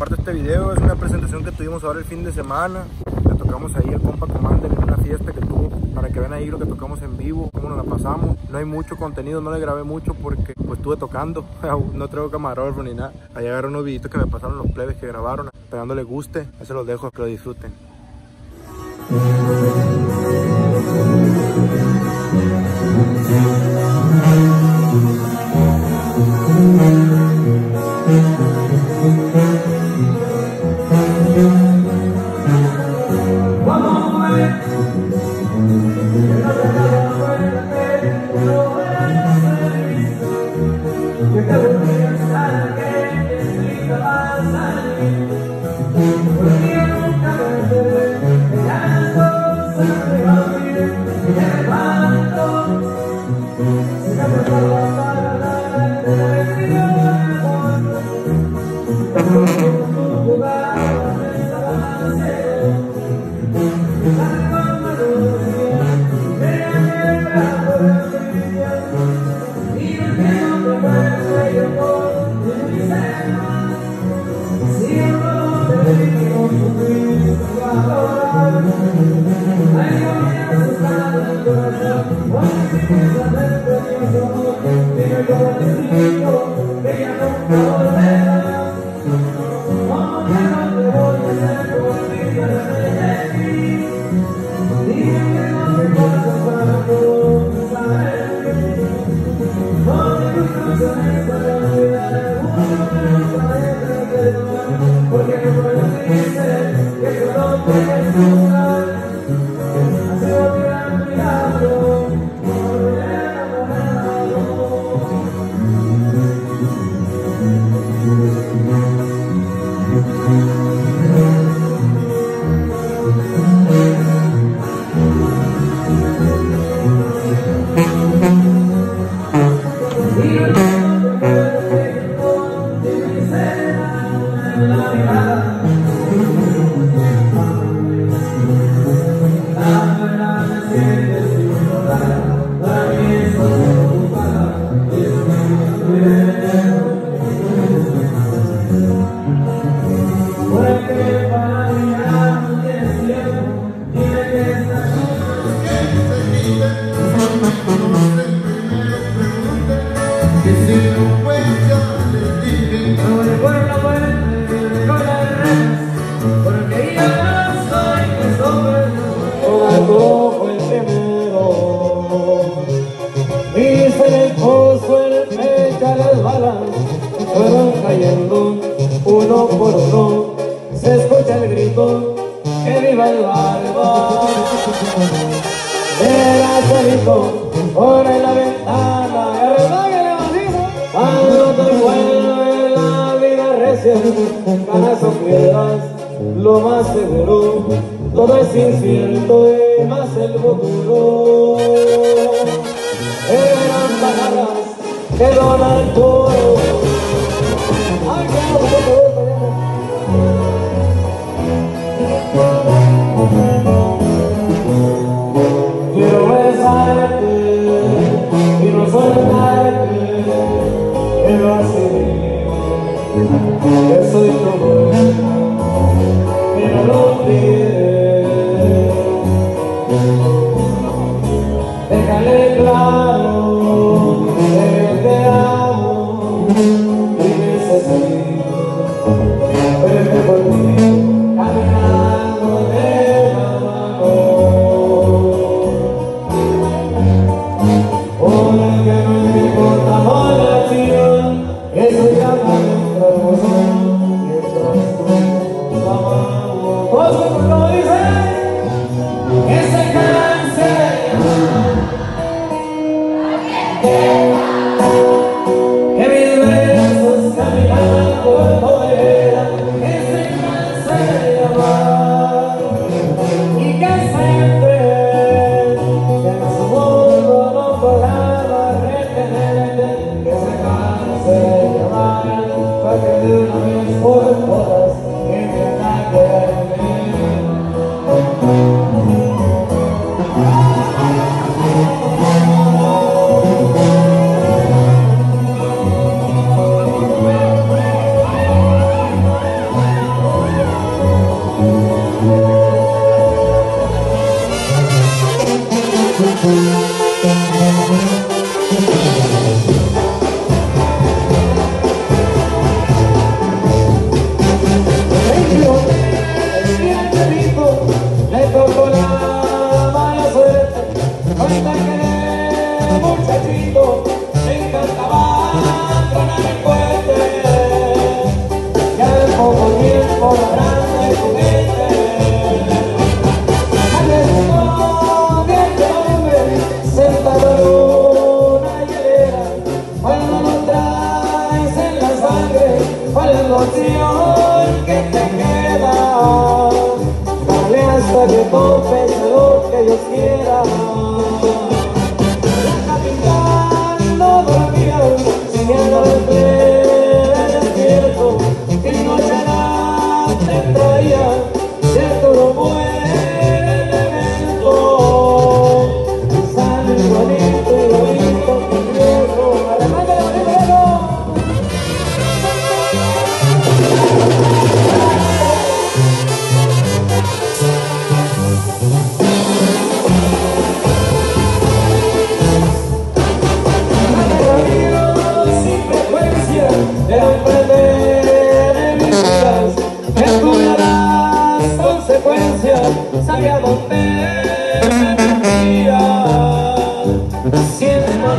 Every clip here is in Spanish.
comparto este video. Es una presentación que tuvimos ahora el fin de semana. Le tocamos ahí al compa Commander en una fiesta que tuvo, para que vean ahí lo que tocamos en vivo, cómo nos la pasamos. No hay mucho contenido, no le grabé mucho porque pues estuve tocando, no traigo camarógrafo ni nada. Ahí agarré unos videitos que me pasaron los plebes que grabaron, esperando les guste. Ahí se los dejo, que lo disfruten. Fueron cayendo uno por uno, se escucha el grito, que viva el barco. Era solito por la ventana, cuando te vuelve la vida recia, ganas o pierdas, lo más seguro, todo es incierto y más el futuro. Eran palabras que don Arturo. Quiero besarte y no soltarte, pero así que soy tu buena, que no lo olvides. Déjale claro que te amo y necesito confesa lo que Dios quiera. La capital no dormía, siguiendo el pleno despierto, y no será te traía, cierto no muere el evento. Sale bonito y bonito, precioso, además de bonito. Sabía dónde vivía, siendo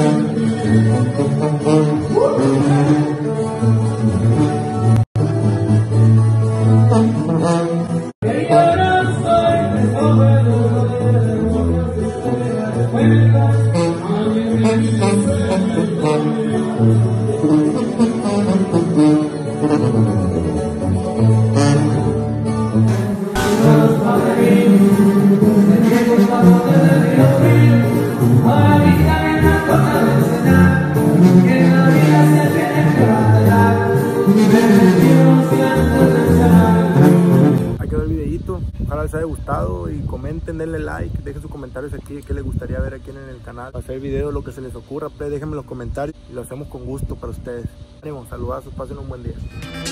Ahí quedó el videito, ojalá les haya gustado y comenten, denle like, dejen sus comentarios aquí de qué les gustaría ver aquí en el canal, hacer videos, lo que se les ocurra, pues déjenme en los comentarios y lo hacemos con gusto para ustedes. Ánimo, saludazos, pasen un buen día.